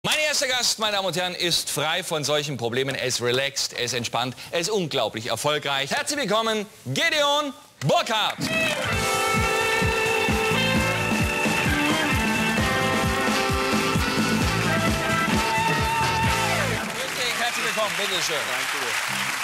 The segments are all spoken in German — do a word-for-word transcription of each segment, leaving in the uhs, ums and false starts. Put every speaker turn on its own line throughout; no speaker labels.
Mein erster Gast, meine Damen und Herren, ist frei von solchen Problemen. Er ist relaxed, er ist entspannt, er ist unglaublich erfolgreich. Herzlich willkommen, Gideon Burkhardt. Grüß dich, herzlich willkommen, bitteschön. Danke dir.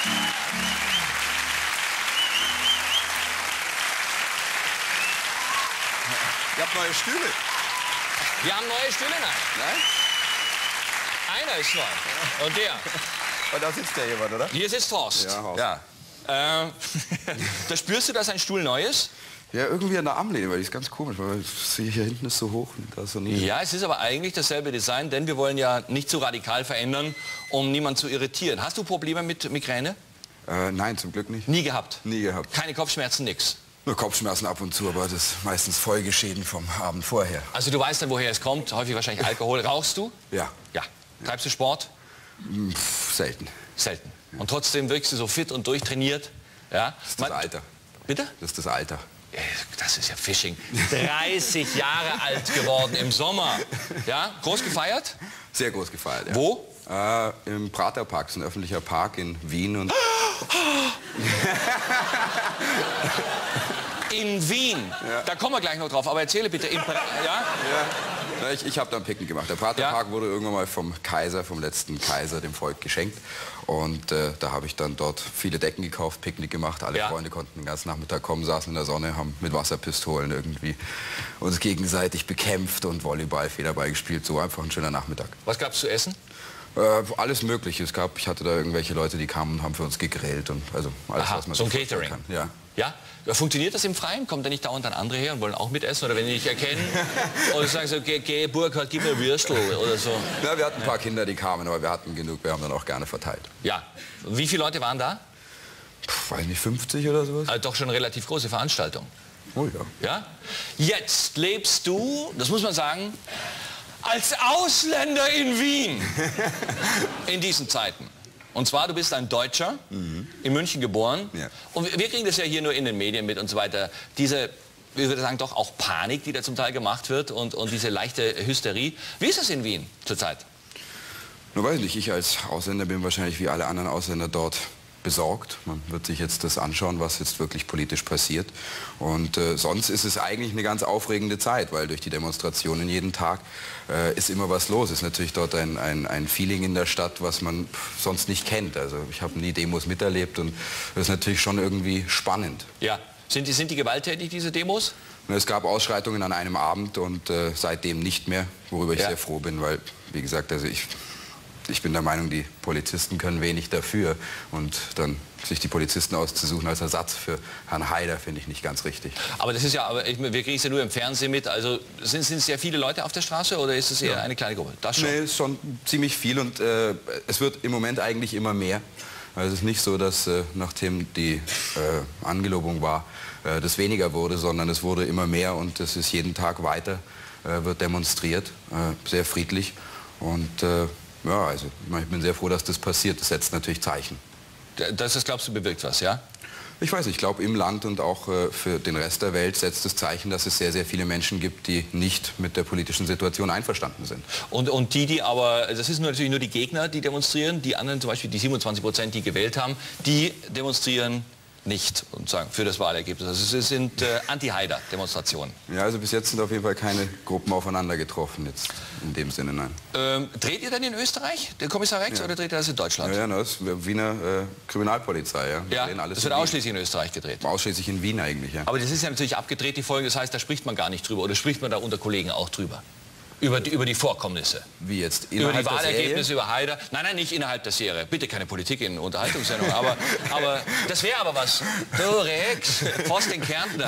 Ihr habt neue Stühle.
Wir haben neue Stühle, nein.
Nein?
Einer ist neu. Und der.
Und da sitzt ja jemand, oder?
Hier sitzt Horst.
Ja, Horst.
Ja. Äh, da spürst du, dass ein Stuhl neu ist?
Ja, irgendwie an der Armlehne, weil die ist ganz komisch, weil ich sehe, hier hinten ist so hoch und da ist so niedrig.
Ja, es ist aber eigentlich dasselbe Design, denn wir wollen ja nicht so radikal verändern, um niemanden zu irritieren. Hast du Probleme mit Migräne?
Äh, nein, zum Glück nicht.
Nie gehabt?
Nie gehabt.
Keine Kopfschmerzen, nix?
Nur Kopfschmerzen ab und zu, aber das ist meistens Folgeschäden vom Abend vorher.
Also du weißt dann, woher es kommt, häufig wahrscheinlich Alkohol. Rauchst du?
Ja.
Ja. Treibst du Sport?
Pff, selten.
Selten. Und trotzdem wirkst du so fit und durchtrainiert. Ja?
Das ist das
Man,
Alter.
Bitte?
Das ist das Alter.
Das ist ja Phishing. dreißig Jahre alt geworden im Sommer. Ja? Groß gefeiert?
Sehr groß gefeiert, ja.
Wo?
Äh, Im Praterpark, das ist ein öffentlicher Park in Wien. Und
in Wien. Ja. Da kommen wir gleich noch drauf. Aber erzähle bitte. Im pra ja?
Ja. Ich, ich habe da ein Picknick gemacht. Der Praterpark ja. wurde irgendwann mal vom Kaiser, vom letzten Kaiser, dem Volk geschenkt. Und äh, da habe ich dann dort viele Decken gekauft, Picknick gemacht. Alle ja. Freunde konnten den ganzen Nachmittag kommen, saßen in der Sonne, haben mit Wasserpistolen irgendwie uns gegenseitig bekämpft und Volleyball, Federball gespielt. So einfach ein schöner Nachmittag.
Was gab es zu essen?
Äh, alles Mögliche. Es gab, ich hatte da irgendwelche Leute, die kamen und haben für uns gegrillt und also alles,
Aha,
was man
so ein
sich
Catering.
kann. Ja.
Ja? Funktioniert das im Freien? Kommen da nicht dauernd dann andere her und wollen auch mitessen? Oder wenn die dich erkennen oder sagen so, geh, geh Burkhardt, gib mir Würstel oder so?
Ja, wir hatten ein paar Kinder, die kamen, aber wir hatten genug. Wir haben dann auch gerne verteilt.
Ja. Wie viele Leute waren da?
Puh, weiß nicht, fünfzig oder sowas?
Also doch schon eine relativ große Veranstaltung.
Oh ja.
Ja? Jetzt lebst du, das muss man sagen, als Ausländer in Wien in diesen Zeiten. Und zwar, du bist ein Deutscher, mhm. in München geboren. Ja. Und wir kriegen das ja hier nur in den Medien mit und so weiter. Diese, ich würde sagen, doch auch Panik, die da zum Teil gemacht wird und, und diese leichte Hysterie. Wie ist das in Wien zurzeit?
Nur weiß ich nicht, ich als Ausländer bin wahrscheinlich wie alle anderen Ausländer dort besorgt. Man wird sich jetzt das anschauen, was jetzt wirklich politisch passiert. Und äh, sonst ist es eigentlich eine ganz aufregende Zeit, weil durch die Demonstrationen jeden Tag äh, ist immer was los. Es ist natürlich dort ein, ein, ein Feeling in der Stadt, was man sonst nicht kennt. Also ich habe nie Demos miterlebt und das ist natürlich schon irgendwie spannend.
Ja. Sind die, sind die gewalttätig, diese Demos?
Es gab Ausschreitungen an einem Abend und äh, seitdem nicht mehr, worüber ich
ja.
sehr froh bin, weil, wie gesagt, also ich... Ich bin der Meinung, die Polizisten können wenig dafür. Und dann sich die Polizisten auszusuchen als Ersatz für Herrn Haider, finde ich nicht ganz richtig.
Aber das ist ja, aber ich, wir kriegen es ja nur im Fernsehen mit. Also sind, sind es sehr viele Leute auf der Straße oder ist es eher ja. eine kleine Gruppe? Das schon.
Nee, es ist schon ziemlich viel und äh, es wird im Moment eigentlich immer mehr. Also es ist nicht so, dass äh, nachdem die äh, Angelobung war, äh, das weniger wurde, sondern es wurde immer mehr und es ist jeden Tag weiter, äh, wird demonstriert, äh, sehr friedlich. Und äh, ja, also ich bin sehr froh, dass das passiert. Das setzt natürlich Zeichen.
Das, das glaubst du, bewirkt was, ja?
Ich weiß nicht, ich glaube im Land und auch äh, für den Rest der Welt setzt es Zeichen, dass es sehr, sehr viele Menschen gibt, die nicht mit der politischen Situation einverstanden sind.
Und, und die, die aber, das ist natürlich nur die Gegner, die demonstrieren, die anderen, zum Beispiel die siebenundzwanzig Prozent, die gewählt haben, die demonstrieren nicht und sagen für das Wahlergebnis. Also es sind äh, Anti-Haider-Demonstrationen.
Ja, also bis jetzt sind auf jeden Fall keine Gruppen aufeinander getroffen jetzt in dem Sinne, nein.
Ähm, dreht ihr denn in Österreich, den Kommissar Rex, ja. oder dreht ihr das in Deutschland?
Ja, ja das ist Wiener äh, Kriminalpolizei, ja.
Ja, alles das wird ausschließlich in Österreich gedreht.
Ausschließlich in Wien eigentlich, ja.
Aber das ist ja natürlich abgedreht, die Folge, das heißt, da spricht man gar nicht drüber. Oder spricht man da unter Kollegen auch drüber? Über die, über die Vorkommnisse.
Wie jetzt?
Über die Wahlergebnisse, über Haider. Nein, nein, nicht innerhalb der Serie. Bitte keine Politik in Unterhaltungssendung. Aber, aber das wäre aber was. Du Rex, Forst den Kärntner.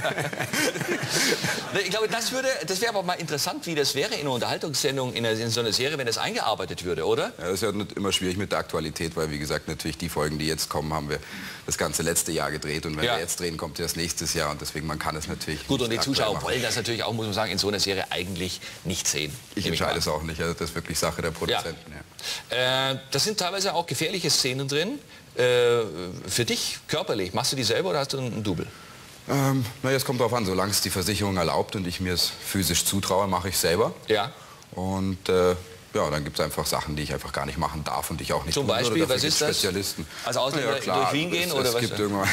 Ich glaube, das würde, das wäre aber mal interessant, wie das wäre in einer Unterhaltungssendung, in, einer, in so einer Serie, wenn das eingearbeitet würde, oder?
Ja, das ist ja immer schwierig mit der Aktualität, weil wie gesagt, natürlich die Folgen, die jetzt kommen, haben wir das ganze letzte Jahr gedreht. Und wenn ja. wir jetzt drehen, kommt das nächstes Jahr. Und deswegen, man kann es natürlich
Gut, und die Zuschauer wollen das natürlich auch, muss man sagen, in so einer Serie eigentlich nicht sehen.
Ich entscheide es auch nicht, also das ist wirklich Sache der Produzenten.
Ja. Ja. Äh, das sind teilweise auch gefährliche Szenen drin. Äh, für dich körperlich, machst du die selber oder hast du einen Double?
Ähm, na, es kommt darauf an, solange es die Versicherung erlaubt und ich mir es physisch zutraue, mache ich selber.
Ja.
Und äh, ja, dann gibt es einfach Sachen, die ich einfach gar nicht machen darf und die ich auch nicht
Zum
tun
Beispiel,
würde.
was ist das?
Spezialisten.
Als Ausländer
ja, klar,
durch Wien gehen
es,
oder
es
was?
Gibt irgendwann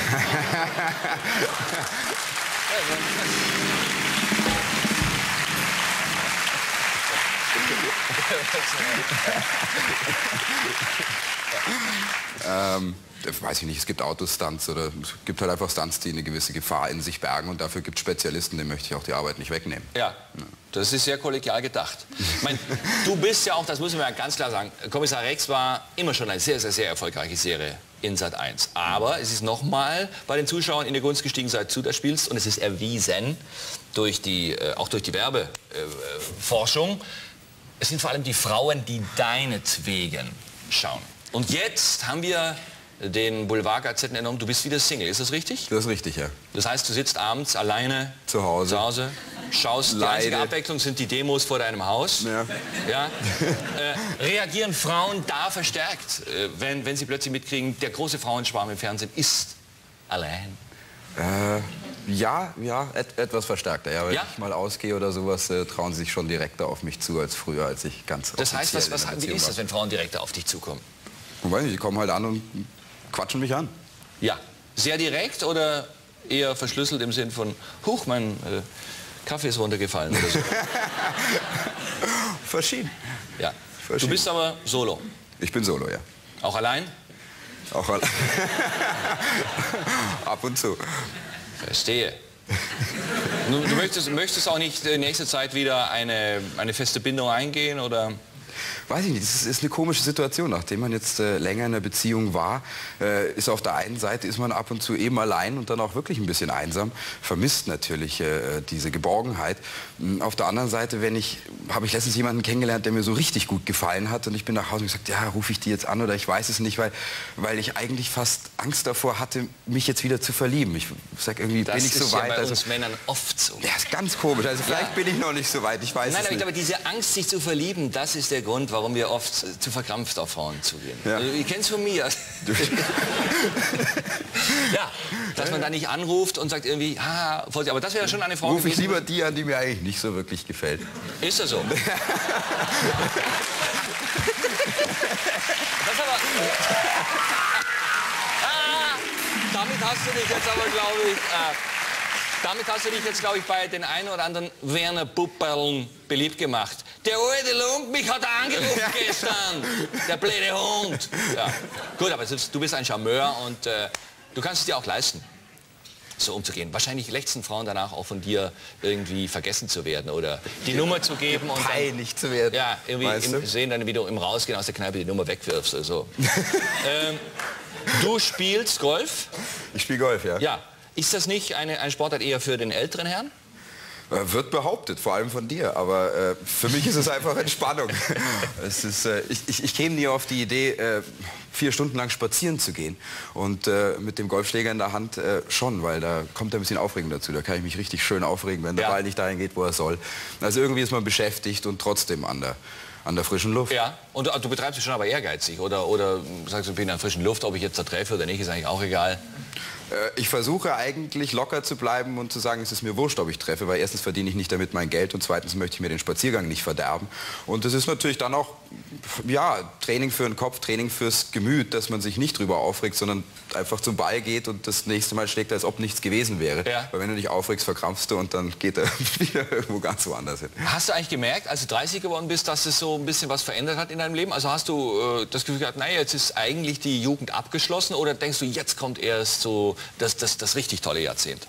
ähm, weiß ich nicht, es gibt Autostunts oder es gibt halt einfach Stunts, die eine gewisse Gefahr in sich bergen und dafür gibt es Spezialisten, denen möchte ich auch die Arbeit nicht wegnehmen.
Ja, das ist sehr kollegial gedacht. Ich meine, du bist ja auch, das muss man ja ganz klar sagen, Kommissar Rex war immer schon eine sehr, sehr, sehr erfolgreiche Serie in Sat eins. Aber es ist nochmal bei den Zuschauern in die Gunst gestiegen, seit du das spielst und es ist erwiesen, durch die, äh, auch durch die Werbeforschung, es sind vor allem die Frauen, die deinetwegen schauen. Und jetzt haben wir den Boulevard-Gazetten entnommen, du bist wieder Single, ist das richtig?
Das ist richtig, ja.
Das heißt, du sitzt abends alleine
zu Hause,
zu Hause schaust,
Leide.
Die einzige Abwechslung sind die Demos vor deinem Haus.
Ja.
Ja? äh, reagieren Frauen da verstärkt, äh, wenn, wenn sie plötzlich mitkriegen, der große Frauenschwarm im Fernsehen ist allein?
Äh, ja, ja, et, etwas verstärkter. Ja, wenn
ja?
ich mal ausgehe oder sowas, äh, trauen sie sich schon direkter auf mich zu als früher, als ich ganz
Das heißt, was, was, wie ist das, wenn Frauen direkter auf dich zukommen?
Ich weiß nicht, die kommen halt an und quatschen mich an.
Ja, sehr direkt oder eher verschlüsselt im Sinn von, huch, mein äh, Kaffee ist runtergefallen oder so?
Verschieden.
Ja.
Verschieden.
Du bist aber solo?
Ich bin solo, ja.
Auch allein?
Auch allein. Ab und zu.
Verstehe. Du, du möchtest, möchtest auch nicht in nächster Zeit wieder eine, eine feste Bindung eingehen, oder?
Weiß ich nicht, das ist, ist eine komische Situation. Nachdem man jetzt äh, länger in einer Beziehung war, äh, ist auf der einen Seite ist man ab und zu eben allein und dann auch wirklich ein bisschen einsam, vermisst natürlich äh, diese Geborgenheit. Auf der anderen Seite, wenn ich, habe ich letztens jemanden kennengelernt, der mir so richtig gut gefallen hat und ich bin nach Hause und gesagt, ja, rufe ich die jetzt an oder ich weiß es nicht, weil, weil ich eigentlich fast Angst davor hatte, mich jetzt wieder zu verlieben. Ich sag irgendwie,
das
bin ich so
ist
weit.
Ja bei
also,
uns Männern oft so.
Ja, ist ganz komisch. Also vielleicht ja. bin ich noch nicht so weit. Ich weiß
Nein,
es
aber ich
nicht.
glaube, diese Angst, sich zu verlieben, das ist der Grund, warum wir oft zu verkrampft auf Frauen zugehen. Ja. Also, ich kenn's von mir. Ja, dass man da nicht anruft und sagt irgendwie, ah, aber das wäre schon eine Frau
Ruf ich
gewesen,
lieber die an, die mir eigentlich nicht so wirklich gefällt.
Ist das so? Das aber... ah, damit hast du dich jetzt aber, glaube ich... Äh, damit hast du dich jetzt, glaube ich, bei den einen oder anderen Werner Pupperln beliebt gemacht. Der alte Lund, mich hat er angerufen gestern. Der blöde Hund. Ja. Gut, aber du bist ein Charmeur und äh, du kannst es dir auch leisten, so umzugehen. Wahrscheinlich lechzen Frauen danach auch von dir irgendwie vergessen zu werden oder die Nummer zu geben. Und
peinlich zu werden.
Ja, irgendwie im, sehen dann, wie du im Rausgehen aus der Kneipe die Nummer wegwirfst oder so. ähm, du spielst Golf?
Ich spiele Golf, ja.
Ja. Ist das nicht eine, eine Sportart eher für den älteren Herrn?
Wird behauptet, vor allem von dir, aber äh, für mich ist es einfach Entspannung. es ist, äh, ich, ich, ich käme nie auf die Idee, äh, vier Stunden lang spazieren zu gehen und äh, mit dem Golfschläger in der Hand äh, schon, weil da kommt ein bisschen Aufregung dazu. Da kann ich mich richtig schön aufregen, wenn der ja. Ball nicht dahin geht, wo er soll. Also irgendwie ist man beschäftigt und trotzdem an der, an der frischen Luft.
Ja, und du, du betreibst dich schon aber ehrgeizig oder, oder sagst du, ich bin in der frischen Luft, ob ich jetzt da treffe oder nicht, ist eigentlich auch egal.
Ich versuche eigentlich locker zu bleiben und zu sagen, es ist mir wurscht, ob ich treffe, weil erstens verdiene ich nicht damit mein Geld und zweitens möchte ich mir den Spaziergang nicht verderben. Und das ist natürlich dann auch, ja, Training für den Kopf, Training fürs Gemüt, dass man sich nicht drüber aufregt, sondern einfach zum Ball geht und das nächste Mal schlägt, als ob nichts gewesen wäre. Ja. Weil wenn du dich aufregst, verkrampfst du und dann geht er wieder irgendwo ganz woanders hin.
Hast du eigentlich gemerkt, als du dreißig geworden bist, dass es so ein bisschen was verändert hat in deinem Leben? Also hast du äh, das Gefühl gehabt, naja, jetzt ist eigentlich die Jugend abgeschlossen oder denkst du, jetzt kommt erst so Das, das, das richtig tolle Jahrzehnt?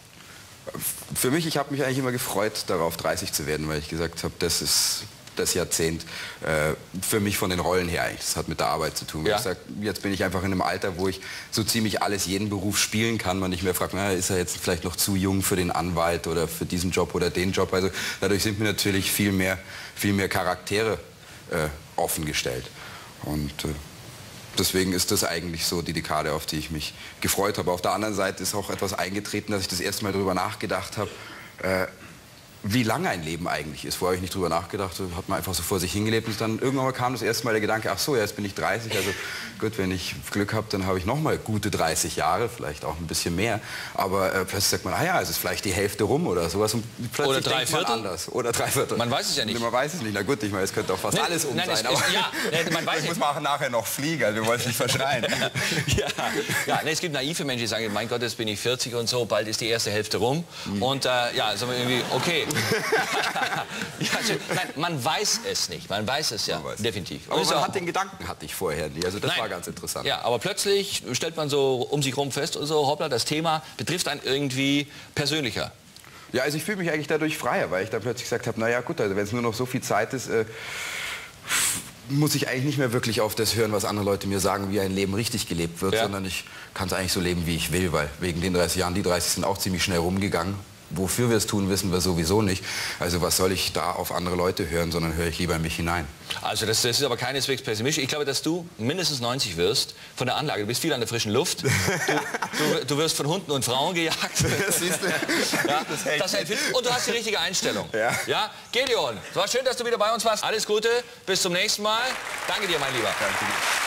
Für mich, ich habe mich eigentlich immer gefreut, darauf dreißig zu werden, weil ich gesagt habe, das ist das Jahrzehnt äh, für mich von den Rollen her eigentlich. Das hat mit der Arbeit zu tun. Ja. Ich sag, jetzt bin ich einfach in einem Alter, wo ich so ziemlich alles, jeden Beruf spielen kann. Man nicht mehr fragt, na, ist er jetzt vielleicht noch zu jung für den Anwalt oder für diesen Job oder den Job. Also dadurch sind mir natürlich viel mehr, viel mehr Charaktere äh, offengestellt. Und äh, deswegen ist das eigentlich so die Dekade, auf die ich mich gefreut habe. Auf der anderen Seite ist auch etwas eingetreten, dass ich das erste Mal darüber nachgedacht habe, äh, wie lang ein Leben eigentlich ist. Vorher habe ich nicht drüber nachgedacht, hat man einfach so vor sich hingelebt und dann irgendwann mal kam das erste Mal der Gedanke, ach so, ja, jetzt bin ich dreißig, also gut, wenn ich Glück habe, dann habe ich noch mal gute dreißig Jahre, vielleicht auch ein bisschen mehr, aber äh, plötzlich sagt man, ah ja, es ist vielleicht die Hälfte rum oder sowas und plötzlich
oder drei
denkt man
Viertel.
anders. Oder drei Viertel.
Man weiß es ja nicht.
Man weiß es nicht, na gut, ich meine, es könnte auch fast
Nee,
alles um
nein,
sein,
es,
aber
es, ja, nee, man weiß
ich
nicht.
muss machen nachher noch fliegen, also du wolltest nicht verschreien.
ja, ja nee, es gibt naive Menschen, die sagen, mein Gott, jetzt bin ich vierzig und so, bald ist die erste Hälfte rum mhm. und äh, ja, sagen wir irgendwie, okay. ja, also, nein, man weiß es nicht, man weiß es ja, definitiv.
Aber man
auch,
hat den Gedanken, hatte ich vorher nie, also das
nein,
war ganz interessant.
Ja, aber plötzlich stellt man so um sich rum fest und so, hoppla, das Thema betrifft einen irgendwie persönlicher.
Ja, also ich fühle mich eigentlich dadurch freier, weil ich dann plötzlich gesagt habe, naja gut, also wenn es nur noch so viel Zeit ist, äh, muss ich eigentlich nicht mehr wirklich auf das hören, was andere Leute mir sagen, wie ein Leben richtig gelebt wird, ja. sondern ich kann es eigentlich so leben, wie ich will, weil wegen den dreißig Jahren, die dreißig sind auch ziemlich schnell rumgegangen. Wofür wir es tun, wissen wir sowieso nicht. Also was soll ich da auf andere Leute hören, sondern höre ich lieber in mich hinein. Also das, das ist aber keineswegs pessimistisch. Ich glaube, dass du mindestens neunzig wirst von der Anlage. Du bist viel an der frischen Luft. Du, du, du wirst von Hunden und Frauen gejagt. Das, siehst du. Ja, das hält. Das hält fit. Und du hast die richtige Einstellung. Ja. Ja? Gideon, es war schön, dass du wieder bei uns warst. Alles Gute, bis zum nächsten Mal. Danke dir, mein Lieber. Danke dir.